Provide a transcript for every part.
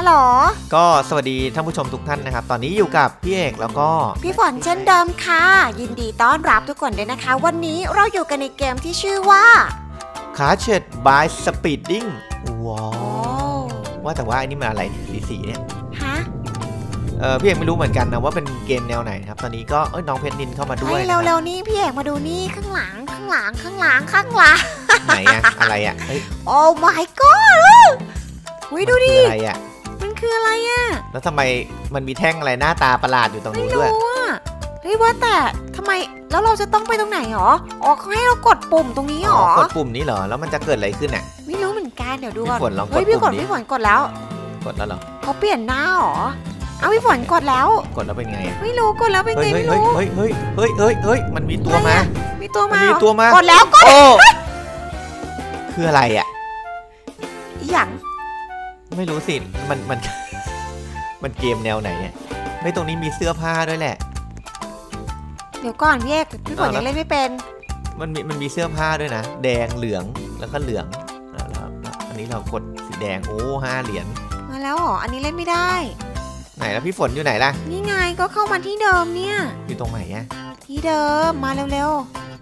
ฮัลโหลก็สวัสดีท่านผู้ชมทุกท่านนะครับตอนนี้อยู่กับพี่เอกแล้วก็พี่ฝนเช่นเดิมค่ะยินดีต้อนรับทุกคนด้วยนะคะวันนี้เราอยู่กันในเกมที่ชื่อว่า Carded by Speeding ว้าวว่าแต่ว่าอันนี้มันอะไรสีเนี่ยฮะพี่เอกไม่รู้เหมือนกันนะว่าเป็นเกมแนวไหนครับตอนนี้ก็น้องเพชรนินเข้ามาด้วยเร็วๆนี่พี่เอกมาดูนี่ข้างหลังไหนอะอะไรอะโอ้ my god วิดูดิอะไรอะมันคืออะไรอะแล้วทำไมมันมีแท่งอะไรหน้าตาประหลาดอยู่ตรงนู้นด้วยไม่รู้อะเฮ้ยว่าแต่ทำไมแล้วเราจะต้องไปตรงไหนหรออ๋อเขาให้เรากดปุ่มตรงนี้หรอกดปุ่มนี้เหรอแล้วมันจะเกิดอะไรขึ้นอะไม่รู้เหมือนกันเดี๋ยวดูก่อนเฮ้ยพี่ฝนกดแล้วเหรอเขาเปลี่ยนหน้าหรอเอาพี่ฝนกดแล้วเป็นไงไม่รู้กดแล้วเป็นไงไม่รู้เฮ้ยมันมีตัวมากดแล้วโอ้คืออะไรอ่ะอย่างไม่รู้สิมันเกมแนวไหนเนี่ยไม่ตรงนี้มีเสื้อผ้าด้วยแหละเดี๋ยวก่อนพี่เอกพี่ฝนยังเล่นไม่เป็นมันมีเสื้อผ้าด้วยนะแดงเหลืองแล้วก็เหลืองแล้วอันนี้เรากดสีแดงโอ้5 เหรียญมาแล้วเหรออันนี้เล่นไม่ได้ไหนแล้วพี่ฝนอยู่ไหนล่ะนี่ไงก็เข้ามาที่เดิมเนี่ยอยู่ตรงไหนอะที่เดิมมาเร็ว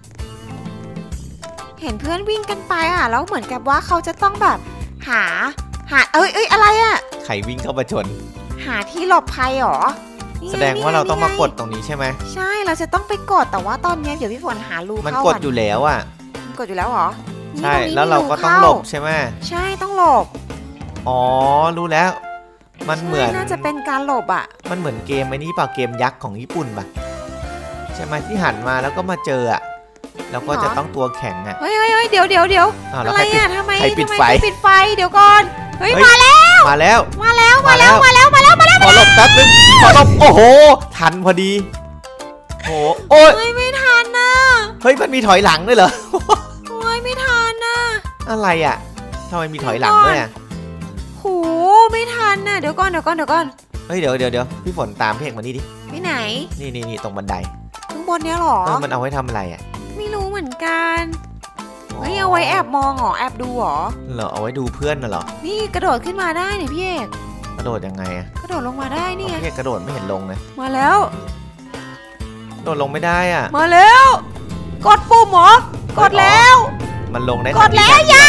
ๆเห็นเพื่อนวิ่งกันไปอ่ะแล้วเหมือนกับว่าเขาจะต้องแบบหาเอ้ยอะไรอ่ะใครวิ่งเข้ามาชนหาที่หลบภัยหรอแสดงว่าเราต้องมากดตรงนี้ใช่ไหมใช่เราจะต้องไปกดแต่ว่าตอนนี้เดี๋ยวพี่ฝนหารูเข้ามันกดอยู่แล้วอ่ะมันกดอยู่แล้วเหรอใช่แล้วเราก็ต้องหลบใช่ไหมใช่ต้องหลบอ๋อรู้แล้วมันเหมือนน่าจะเป็นการหลบอ่ะมันเหมือนเกมไอ้นี้ป่ะเกมยักษ์ของญี่ปุ่นป่ะใช่ไหมที่หันมาแล้วก็มาเจออ่ะแล้วก็จะต้องตัวแข็งอ่ะเฮ้ยเดี๋ยวอะไรอ่ะทำไมปิดไฟเดี๋ยวก่อนเฮ้ยมาแล้วขอหลบแป๊บนึงขอหลบโอ้โหทันพอดีโอ้ยไม่ทันนะเฮ้ยมันมีถอยหลังด้วยเหรอโอ้ยไม่ทันนะอะไรอ่ะทำไมมีถอยหลังด้วยอ่ะโหไม่ทันนะเดี๋ยวก่อนเฮ้ยเดี๋ยวพี่ฝนตามพี่เอกมานี่ดิที่ไหนนี่ตรงบันไดข้างบนเนี้ยหรอมันเอาไว้ทำอะไรอ่ะไม่รู้เหมือนกันเฮ้ยเอาไว้แอบมองหรอแอบดูหรอเอาไว้ดูเพื่อนน่ะหรอนี่กระโดดขึ้นมาได้เนี่ยพี่เอกกระโดดยังไงอะกระโดดลงมาได้นี่ไงพี่เอกกระโดดไม่เห็นลงเลยมาแล้วโดดลงไม่ได้อ่ะมาแล้วกดปุ่มหรอกดแล้วมันลงได้กดแล้วยา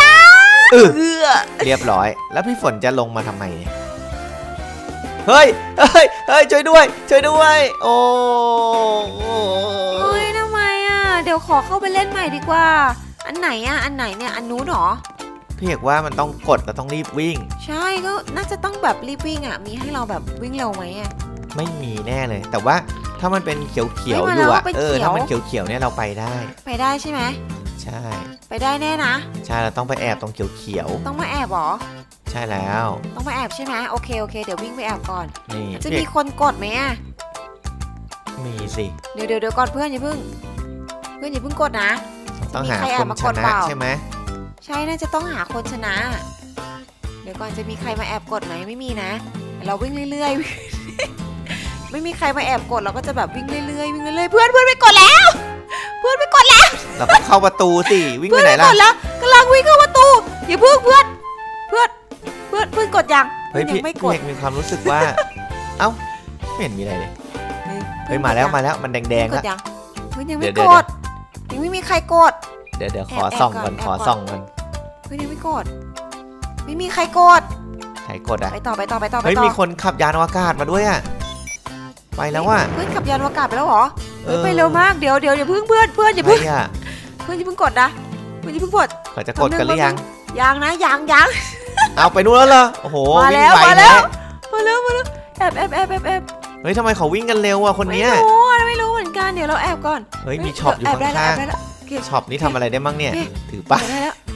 เรียบร้อยแล้วพี่ฝนจะลงมาทำไมเนี่ยเฮ้ยช่วยด้วยโอ้เฮ้ยทำไมอ่ะเดี๋ยวขอเข้าไปเล่นใหม่ดีกว่าอันไหนเนี่ยอันนู้นหรอพี่เอกว่ามันต้องกดแล้วต้องรีบวิ่งใช่ก็น่าจะต้องแบบรีบวิ่งอ่ะมีให้เราแบบวิ่งเร็วไหมอ่ะไม่มีแน่เลยแต่ว่าถ้ามันเป็นเขียวอยู่อ่ะถ้ามันเขียวเนี่ยเราไปได้ใช่ไหมใช่ไปได้แน่นะใช่เราต้องไปแอบตรงเขียวต้องมาแอบหรอใช่แล้วต้องมาแอบใช่ไหมโอเคเดี๋ยววิ่งไปแอบก่อนนี่จะมีคนกดไหมอ่ะมีสิเดี๋ยวก่อนเพื่อนอย่าเพิ่งกดนะต้องหาคนชนะใช่ไหมใช่น่าจะต้องหาคนชนะเดี๋ยวก่อนจะมีใครมาแอบกดไหมไม่มีนะเราวิ่งเรื่อยๆไม่มีใครมาแอบกดเราก็จะแบบวิ่งเรื่อยเพื่อนไปกดแล้วเราก็เข้าประตูสิวิ่งไปไหนล่ะกดแล้วกำลังวิ่งเข้าประตูอย่าเพิ่งเพื่อนกดยังยังไม่กดมีความรู้สึกว่าเอ้าไม่เห็นมีอะไรเลยเฮ้ยมาแล้วมันแดงแล้วยังไม่กดยังไม่มีใครกดเดี๋ยวขอส่องกันยังไม่กดไม่มีใครกดอ่ะไปต่อเฮ้ยมีคนขับยานอวกาศมาด้วยอ่ะไปแล้วว่ะเพื่อนขับยานอวกาศไปแล้วเหรอไปเร็วมากเดี๋ยวอย่าเพิ่งเพื่อนอย่าเพิ่งกดนะเพื่อนอย่าเพิ่งกดเขาจะกดกันหรือยังนะยังเอาไปนู่นแล้วเหรอโอ้โหมาแล้วแอบเฮ้ยทำไมเขาวิ่งกันเร็วอ่ะคนเนี้ยไม่รู้เหมือนกันเดี๋ยวเราแอบก่อนเฮ้ยมีช็อปอยู่ข้างๆช็อปนี้ทำอะไรได้บ้างเนี่ยถือป้าย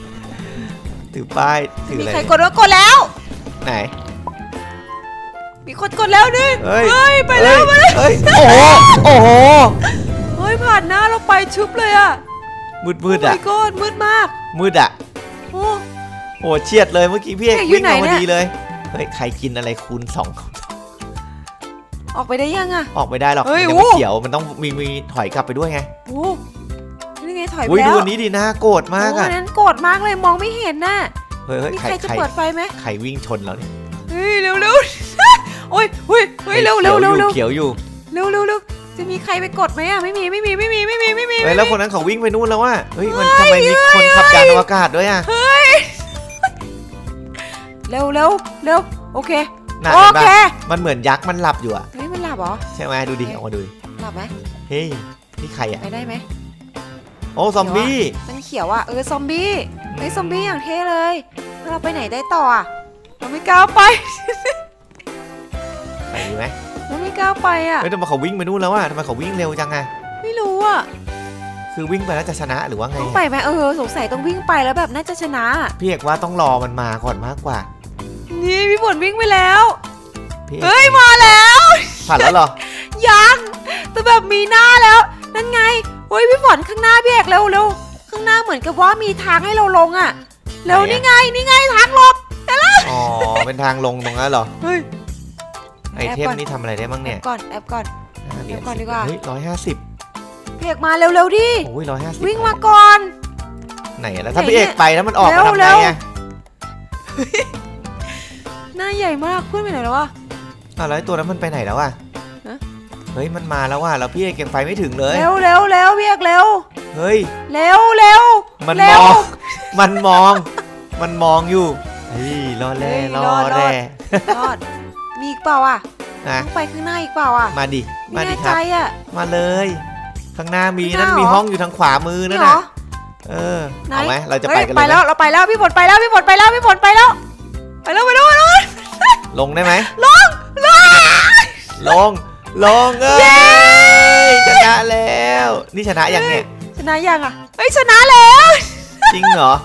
ถืออะไรมีใครกดแล้วไหนมีคนกดแล้วดิเฮ้ยไปแล้วเฮ้ยโอ้โหเฮ้ยผ่านหน้าเราไปชุบเลยอ่ะมืดอ่ะมืดมากอ่ะโอ้เฉียดเลยเมื่อกี้พี่เอกวิ่งมาพอดีเลยเฮ้ยใครกินอะไรคูณ2 ออกไปได้ยังอ่ะออกไม่ได้หรอกยังไม่เขียวมันต้องมีถอยกลับไปด้วยไงนี่ไงถอยไปแล้วดูอันนี้ดิน่าโกรธมากนั้นโกรธมากเลยมองไม่เห็นน่ะเฮ้ยใครจะเปิดไฟไหมใครวิ่งชนเราเนี่ยเฮ้ยเร็วโอ้ยเร็วเขียวอยู่เร็วจะมีใครไปกดไหมอ่ะไม่มีเฮ้ยแล้วคนนั้นเขาวิ่งไปนู่นแล้วว่ะเฮ้ยมันทำไมมีคนขับยานอวกาศด้วยอ่ะเร็วโอเคมันเหมือนยักษ์มันหลับอยู่อ่ะเฮ้ยมันหลับเหรอใช่ไหมดูดิออกมาดูหลับไหมเฮ้ยนี่ใครอ่ะไปได้ไหมโอ้ซอมบี้มันเขียวอ่ะซอมบี้เฮ้ยซอมบี้อย่างเท่เลยเราไปไหนได้ต่ออ่ะเราไม่กล้าไปดีไหมเราไม่กล้าไปอ่ะเฮ้ยทำไมเขาวิ่งไปนู่นแล้วอ่ะทำไมเขาวิ่งเร็วจังไงไม่รู้อ่ะคือวิ่งไปแล้วจะชนะหรือว่าไงต้องไปไหมสงสัยต้องวิ่งไปแล้วแบบน่าจะชนะพี่เอกว่าต้องรอมันมาก่อนมากกว่านี่พี่ฝนวิ่งไปแล้วเฮ้ยมาแล้วผ่านแล้วเหรอยังแต่แบบมีหน้าแล้วนั่นไงเฮ้ยพี่ฝนข้างหน้าพี่เอกเร็วข้างหน้าเหมือนกับว่ามีทางให้เราลงอ่ะเร็วนี่ไงทางลบอ๋อเป็นทางลงตรงนั้นเหรอเฮ้ยไอเทมนี่ทำอะไรได้บ้างเนี่ยแอบก่อนดีกว่าเฮ้ย150 พี่เอกมาเร็วดิโอ้ย150 วิ่งมาก่อนไหนแล้วถ้าพี่เอกไปแล้วมันออกมาทำไงไงหน้าใหญ่มากเพื่อนไปไหนแล้ววะแล้วตัวนั้นมันไปไหนแล้วอะเฮ้ยมันมาแล้วว่ะแล้วพี่เอกยังไปไม่ถึงเลยเร็วพี่เอกเร็วเฮ้ยเร็วมันมองอยู่เฮ้ยรอดมีอีกเปล่าอ่ะไปข้างหน้าอีกเปล่าอ่ะมาดิครับมาเลยข้างหน้ามีนั่นมีห้องอยู่ทางขวามือนั่นน่ะเอาไหมเราจะไปกันเลยไปแล้วพี่ฝนไปแล้วลงได้ไหมลงชนะแล้วนี่ชนะยังเนี่ยชนะยังอ่ะชนะแล้วจริงเหรอ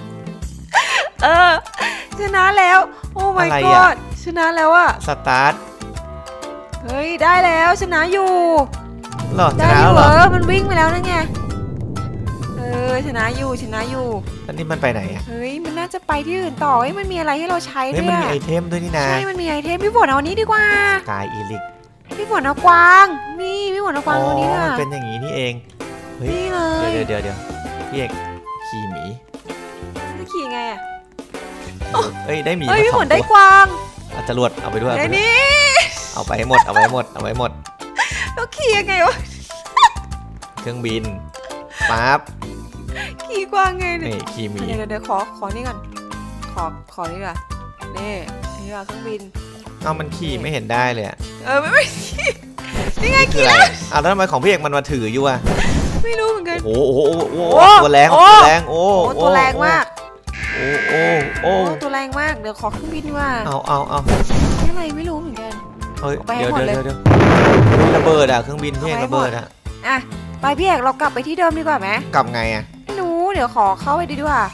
ชนะแล้วโอ้ my god ชนะแล้วอะสตาร์ทเฮ้ยได้แล้วชนะอยู่หรอชนะแล้วเหรอมันวิ่งไปแล้วนั่นไงชนะอยู่แล้วนี่มันไปไหนอะเฮ้ยมันน่าจะไปที่อื่นต่อมันมีอะไรให้เราใช้ด้วยมันมีไอเทมด้วยนี่นะใช่มันมีไอเทมพี่ฝนเอานี้ดีกว่ากายอีลิกพี่ฝนเอากวางนี่พี่ฝนเอากวางตัวนี้ค่ะมันเป็นอย่างนี้นี่เองเฮ้ยเดี๋ยวพี่เอกขี่หมีขี่ไงอะได้หมีพี่ฝนได้กวางจรวดเอาไปด้วยนี่เอาไปให้หมดแล้วขี่ยังไงวะเครื่องบินปั๊บขี่กวางไงนี่ขี่หมีเดี๋ยวขอนี่ก่อนขอนี่ก่อนนี่ว่าเครื่องบินมันขี่ไม่เห็นได้เลยไม่ขี่นี่ไงขี่แล้วแล้วทำไมของพี่เอกมันมาถืออยู่อะไม่รู้เหมือนกันโอ้ตัวแรงตัวแรงมากตัวแรงมากเดี๋ยวขอเครื่องบินว่าเอาอะไรไม่รู้เหมือนกันเดี๋ยวระเบิดเครื่องบินพี่เอกระเบิดไปพี่เอกเรากลับไปที่เดิมดีกว่าไหมกลับไงไม่รู้เดี๋ยวขอเข้าไปดีกว่า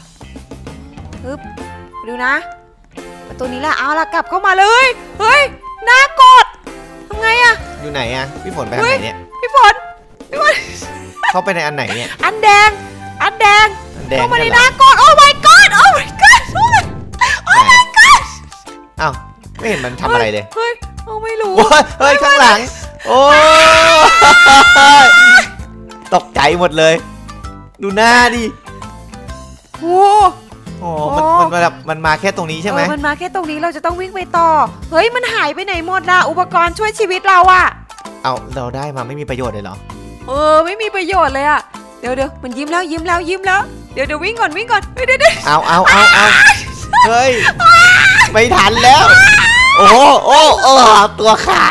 ดูนะประตูนี้แหละเอาละกลับเข้ามาเลยเฮ้ยน่ากดทำไงอยู่ไหนพี่ฝนไปทางไหนเนี่ยพี่ฝนเข้าไปในอันไหนเนี่ยอันแดงเข้ามาในน่ากดโอ้ my god ไม่เห็นมันทำอะไรเลยเฮ้ยไม่รู้เฮ้ยข้างหลังโอ้ตกใจหมดเลยดูหน้าดิมันมาแค่ตรงนี้ใช่ไหมมันมาแค่ตรงนี้เราจะต้องวิ่งไปต่อเฮ้ยมันหายไปไหนหมดอุปกรณ์ช่วยชีวิตเราเราได้มาไม่มีประโยชน์เลยเหรอไม่มีประโยชน์เลยเดี๋ยวมันยิ้มแล้วเดี๋ยววิ่งก่อนเดี๋ยวเอาเฮ้ยไม่ทันแล้วโอ้ตัวขาด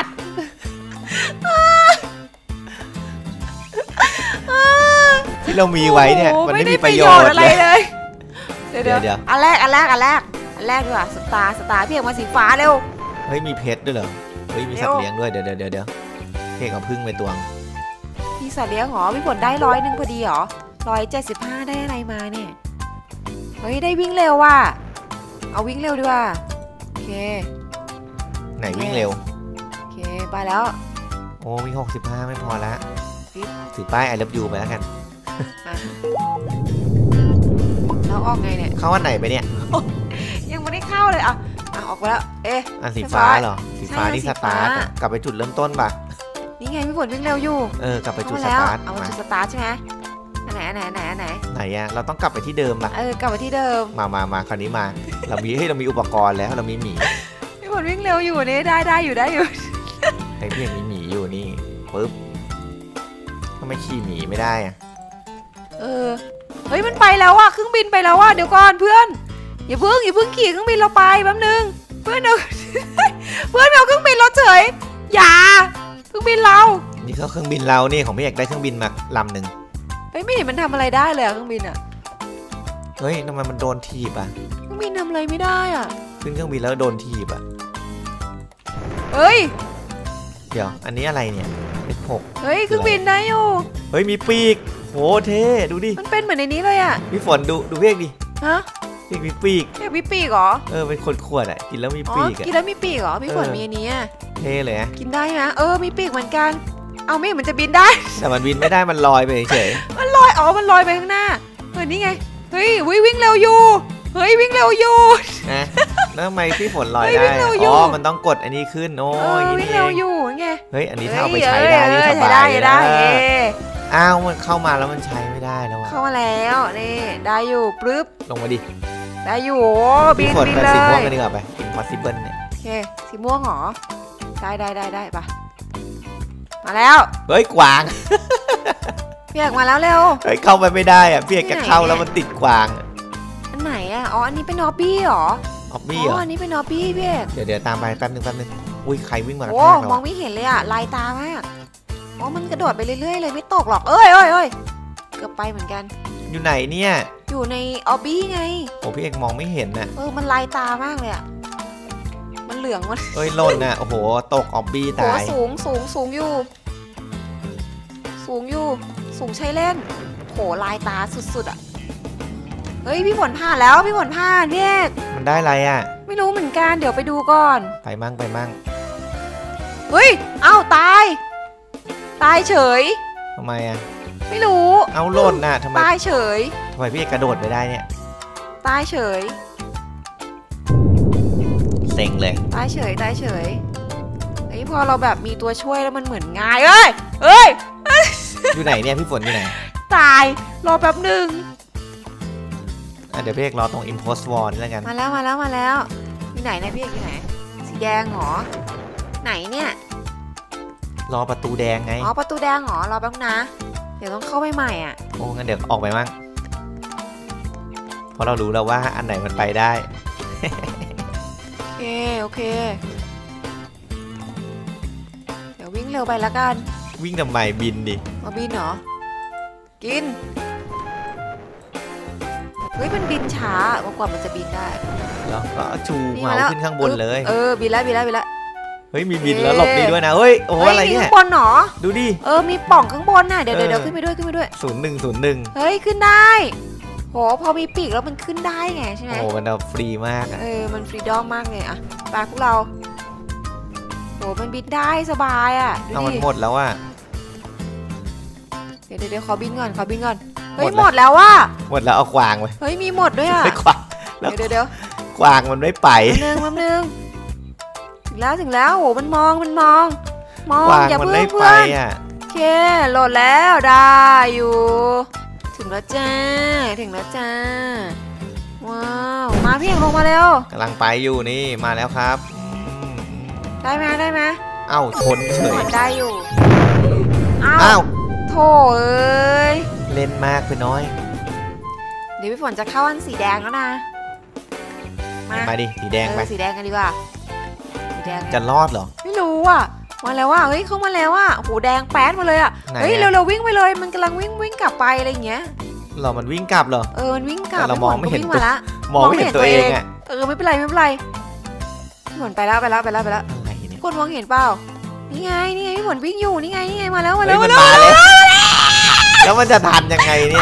ที่เรามีไว้เนี่ยมันไม่มีประโยชน์อะไรเลยเดี๋ยวอันแรกดีกว่าสตาร์พี่เอกมาสีฟ้าเร็วเฮ้ยมีเพชรด้วยเหรอเฮ้ยมีสัตว์เลี้ยงด้วยเดี๋ยวพี่เอกเอาพึ่งไปตวงมีสัตว์เลี้ยงหรอพี่ฝนได้100พอดีหรอ175ได้อะไรมาเนี่ยเฮ้ยได้วิ่งเร็วเอาวิ่งเร็วดีกว่าโอเคไหนวิ่งเร็วโอเคไปแล้ววิ่ง65ไม่พอแล้วถือป้ายไอเลิฟยูไปแล้วกันแล้วออกไงเนี่ยเข้าอันไหนไปเนี่ยยังไม่ได้เข้าเลยออกไปแล้วสีฟ้าเหรอสีฟ้านี่สตาร์ทกลับไปจุดเริ่มต้นป่ะนี่ไงพี่ฝนวิ่งเร็วอยู่กลับไปจุดสตาร์ทเอาจุดสตาร์ทใช่ไหมไหนเราต้องกลับไปที่เดิมป่ะกลับไปที่เดิมมาคราวนี้มาเรามีอุปกรณ์แล้วเรามีหมีพี่ฝฝนวิ่งเร็วอยู่นี่ได้อยู่ไอ้พี่ยังมีหมีอยู่นี่ปึ๊บทำไมขี่หมีไม่ได้อะเฮ้ยมันไปแล้วอะเครื่องบินไปแล้วอะเดี๋ยวก่อนเพื่อนอย่าเพิ่งขี่เครื่องบินเราไปแป๊บนึงเพื่อนเอา เพื่อนเอาเครื่องบินเราเฉยอย่าเครื่องบินเรานี่เขาเครื่องบินเรานี่ของพี่อยากได้เครื่องบินมาลำหนึ่งเฮ้ยไม่เห็นมันทำอะไรได้เลยอะเครื่องบินอะเฮ้ยทำไมมันโดนถีบอ่ะเครื่องบินทำอะไรไม่ได้อะขึ้นเครื่องบินแล้วโดนถีบอ่ะเฮ้ยเดี๋ยวอันนี้อะไรเนี่ยF6 เฮ้ยเครื่องบินได้อยู่เฮ้ยมีปีกโหเท่ดูดิมันเป็นเหมือนในนี้เลยอะพี่ฝนดูเพียกดิฮะเพียกมีปีกเรียกวิปปีกเหรอเป็นขวดอ่ะกินแล้วมีอ๋อปีกอ่ะกินแล้วมีปีกเหรอพี่ฝนมีอันนี้อะเท่เลยนะกินได้ไหมมีปีกเหมือนกันเอาไม่เห็นมันจะบินได้แต่มันบินไม่ได้มันลอยไปเฉยมันลอยไปข้างหน้านี่ไงเฮ้ยวิ่งเร็วอยู่เฮ้ยวิ่งเร็วอยู่ๆนะแล้วทำไมพี่ฝนลอยเฮ้ยวิ่ได้งเร็วอยู่อ๋อมันต้องกดอันนี้ขึ้นโอ้ยอย่างวิ่งนี้เร็วเองอยู่ไงเฮ้ยอันนี้ถ้าเอาไปใช้ได้นี่สบายได้อ้าวมันเข้ามาแล้วมันใช้ไม่ได้แล้วอะเข้ามาแล้วนี่ได้อยู่ปึ๊บลงมาดิได้อยู่บิพี่นฝนบินไปเลสีม่วงยกันดีกว่าไป Impossible เนี่ยโอเคสีม่วงเหรอได้ปะมาแล้วเฮ้ยกวางพี่เอกมาแล้วเร็วเฮ้ยเข้าไปไม่ได้อะพี่เอกที่จะไหนเข้าเนี่ยแล้วมันติดกวางอันไหนอ่ะอันนี้เป็นนอบี้เหรอออบบี้เหรออันนี้เป็นนอบี้พี่เอกเดี๋ยวตามไปแป๊บนึงอุ้ยใครวิ่งมากระโอ้แทกเรามองอะไม่เห็นเลยอ่ะลายตามากมันกระโดดไปเรื่อยๆเลยไม่ตกหรอกเอ้ยเกือบไปเหมือนกันอยู่ไหนเนี่ยอยู่ในออบบี้ไงโอ้พี่เอกมองไม่เห็นน่ะมันลายตามากเลยอ่ะมันเหลืองมันเอ้ยหล่นน่ะโอ้โหตกออบบี้โหตายสูงอยู่สูงใช้เล่นโหลายตาสุดๆอ่ะเฮ้ยพี่ฝนผ่านแล้วพี่ฝนผ่านพี่เอกมันได้อะไรอ่ะไม่รู้เหมือนกันเดี๋ยวไปดูก่อนไปมั่งเฮ้ยเอ้าตายเฉยทำไมอ่ะไม่รู้เอาหล่นน่ะทำไมตายเฉยพี่เอกกระโดดไปได้เนี่ยตายเฉยเซ็งเลยตายเฉยไอ้ยพอเราแบบมีตัวช่วยแล้วมันเหมือนง่ายเอ้ยอยู่ไหนเนี่ยพี่ฝนอยู่ไหนตายรอแป๊บหนึ่งเดี๋ยวพี่เอกรอตรง Impost War นี่แล้วกันมาแล้วอยู่ไหนนะพี่เอกอยู่ไหนสีแดงเหรอไหนเนี่ยรอประตูแดงไงประตูแดงเหรอรอแป๊บนะ เดี๋ยวต้องเข้าไปใหม่อ่ะโอ้งั้นเดี๋ยวออกไปมั่งเพราะเรารู้แล้วว่าอันไหนมันไปได้โอเคเดี๋ยววิ่งเร็วไปแล้วกันวิ่งทำไมบินดิมาบินเหรอกินเฮ้ยมันบินช้ากว่ามันจะบินได้แล้วก็ชูนี่เมามาแล้วขึ้นข้างบนเลยบินแล้วเฮ้ยมีบินแล้วหลบดีด้วยนะเฮ้ยโอ้โหอะไรมีเนี่ยข้างบนเหรอดูดิมีป่องข้างบนน่ะเดี๋ยวเออขึ้นไปด้วย 0101 เฮ้ยขึ้นได้โหพอมีปีกแล้วมันขึ้นได้ไงใช่ไหมโอ้มันเอาฟรีมากอะมันฟรีดอมมากเลยอะไปพวกเราโหมันบินได้สบายอะดูเอามันดิหมดแล้วอะเดี๋ยวขอบินก่อนเฮ้ยหมดแล้วหมดแล้วว่ะหมดแล้วเอากวางไปเฮ้ยมีหมดด้วยอะไม่กวางแล้วเดี๋ยวกวางมันไม่ไปแป๊บนึงถึงแล้วโหมันมองกวางอย่ามันเพิ่ไม่งไปเพื่อนอะโอเคโหลดแล้วได้อยู่ ถึงแล้วจ้าว้าวมาพี่เอกลงมาเร็วกำลังไปอยู่นี่มาแล้วครับอืมได้ไหมเอ้าชนเฉยได้อยู่อ้าวโถเอ้ยเล่นมากไปน้อยเดี๋ยวพี่ฝนจะเข้าอันสีแดงแล้วนะมามาดิสีแดงไปสีแดงกันดีกว่าสีแดงจะรอดเหรอไม่รู้อ่ะมาแล้วว่าเฮ้ยเข้ามาแล้วอ่ะโหแดงแป๊ดมาเลยอ่ะไหนเฮ้ยอะเร็วๆวิ่งไปเลยมันกำลังวิ่งกลับไปอะไรอย่างเงี้ยเหรอมันวิ่งกลับเหรอมันวิ่งกลับแต่เรามองไม่เห็นพี่ฝก็วิ่งมาละมองไม่เห็นตัวเองอะไม่เป็นไรพี่ฝนไปแล้วอะไรเนี่ยพี่ฝนมองเห็นเปล่านี่ไงพี่ฝนวิ่งอยู่นี่ไงมาแล้วเฮ้ยมันมาแล้วแล้วมันจะทันยังไงเนี่ย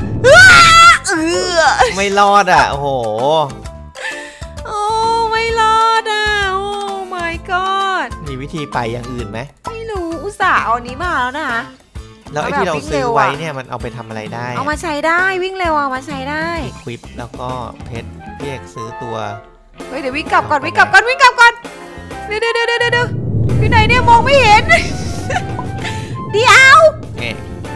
ไม่รอดอ่ะโอ้โหโอ้ไม่รอดอ่ะโอ้ my god มีวิธีไปอย่างอื่นไหมไม่รู้อุตส่าห์เอานี้มาแล้วนะแล้วไอ้ที่เราซื้อไว้เนี่ยมันเอาไปทำอะไรได้เอามาใช้ได้วิ่งเร็วเอามาใช้ได้ควิปแล้วก็เพชรพี่เอกซื้อตัวเฮ้ยเดี๋ยววิ่งกลับก่อนเดี๋ยวอยู่ไหนเนี่ยมองไม่เห็น เดี๋ยวเนี่ย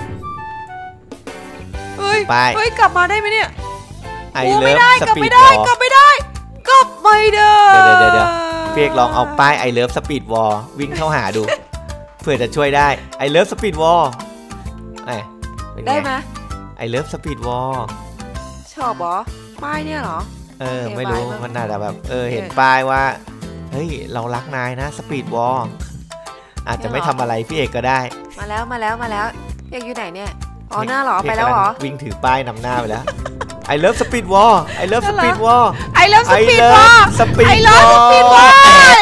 เฮ้ยไปกลับมาได้ไหมเนี่ยไอโอ้เลิไม่ฟได้สกลับปีไม่ดได้บอลกลับไม่ได้เดี๋ยวพี่เอกลองเอาป้าย I Love Speed Wall วิ่งเข้าหาดู เพื่อจะช่วยได้ I Love Speed Wall ได้ไหม I Love Speed Wall ชอบเหรอป้ายเนี่ยเหรอไม่รู้มันน่าจะแบบเห็นป้ายว่าเฮ้ยเรารักนายนะ Speed Wall อาจจะไม่ทำอะไรพี่เอกก็ได้มาแล้วพี่เอกอยู่ไหนเนี่ยอ๋อหน้าหรอไปแล้วหรอวิ่งถือป้ายนำหน้าไปแล้ว I love Speed Wall I love Speed Wall I love Speed Wall I love Speed Wall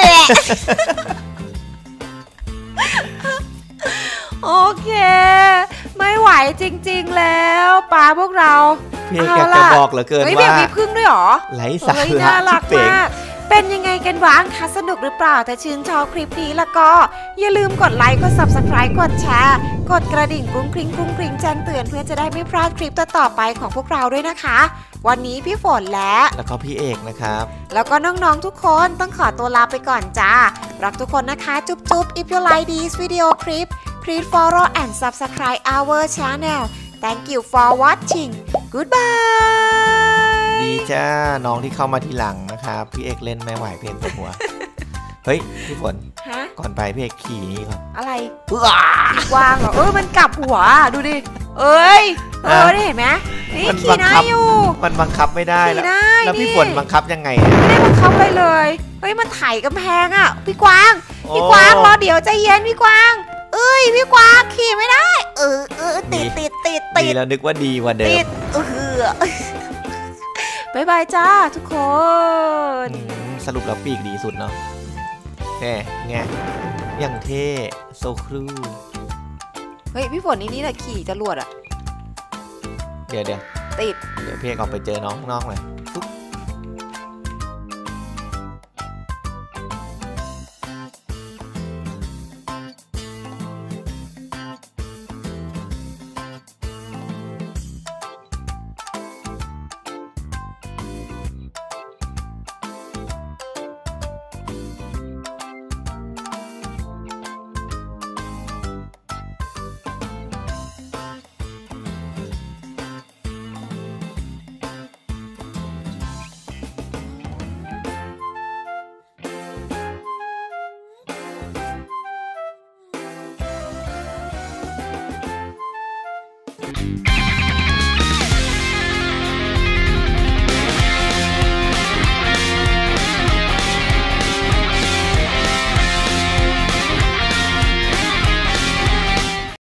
โอเคไม่ไหวจริงๆแล้วป้าพวกเราพี่เอกอยากจะบอกเหลือเกินว่าพี่เอกมีพึ่งด้วยหรอไร้สาระน่ารักมากเป็นยังไงกันบ้างคะสนุกหรือเปล่าถ้าชื่นชอบคลิปนี้แล้วก็อย่าลืมกดไลค์กด Subscribe กดแชร์กดกระดิ่งกรุ้งกริ้งแจ้งเตือนเพื่อจะได้ไม่พลาดคลิปต่อไปของพวกเราด้วยนะคะวันนี้พี่ฝนแล้วก็พี่เอกนะครับแล้วก็น้องๆทุกคนต้องขอตัวลาไปก่อนจ้ารักทุกคนนะคะจุ๊บ if you like this video clip please follow and subscribe our channel thank you for watching goodbye ดีจ้าน้องที่เข้ามาทีหลังนะครับพี่เอกเล่นไม่ไหวเพลงตัวหัวเฮ้ยพี่ฝนก่อนไปพี่เอกขี่นี่ก่อนอะไรวางเหรอมันกลับหัวดูดิได้เห็นไหมนี่ขี่ได้อยู่มันบังคับไม่ได้แล้วพี่ฝนบังคับยังไงไม่ได้บังคับเลยมันไถกำแพงอ่ะพี่กวางรอเดี๋ยวใจเย็นพี่กวางพี่กวางขี่ไม่ได้ติดดีแล้วนึกว่าดีกว่าเดิมบายบายจ้าทุกคนสรุปแล้วปีกดีสุดเนาะไงอย่างเท่โซครูพี่ฝนนี่แหละขี่จรวดอ่ะเดี๋ยวติดเดี๋ยวพี่เอกออกไปเจอน้องเลย